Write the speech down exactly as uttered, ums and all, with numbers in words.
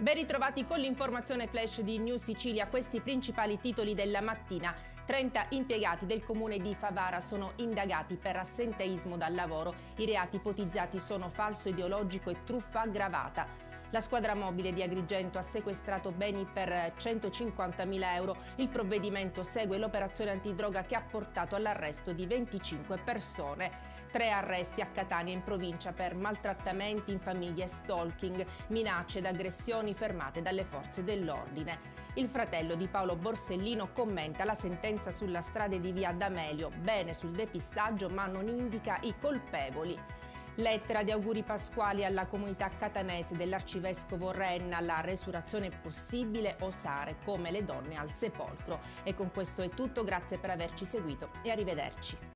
Ben ritrovati con l'informazione flash di News Sicilia, questi i principali titoli della mattina. trenta impiegati del comune di Favara sono indagati per assenteismo dal lavoro. I reati ipotizzati sono falso ideologico e truffa aggravata. La squadra mobile di Agrigento ha sequestrato beni per centocinquantamila euro. Il provvedimento segue l'operazione antidroga che ha portato all'arresto di venticinque persone. Tre arresti a Catania in provincia per maltrattamenti in famiglia e stalking, minacce ed aggressioni fermate dalle forze dell'ordine. Il fratello di Paolo Borsellino commenta la sentenza sulla strada di via D'Amelio, bene sul depistaggio ma non indica i colpevoli. Lettera di auguri pasquali alla comunità catanese dell'arcivescovo Renna, la resurrezione è possibile, osare come le donne al sepolcro. E con questo è tutto, grazie per averci seguito e arrivederci.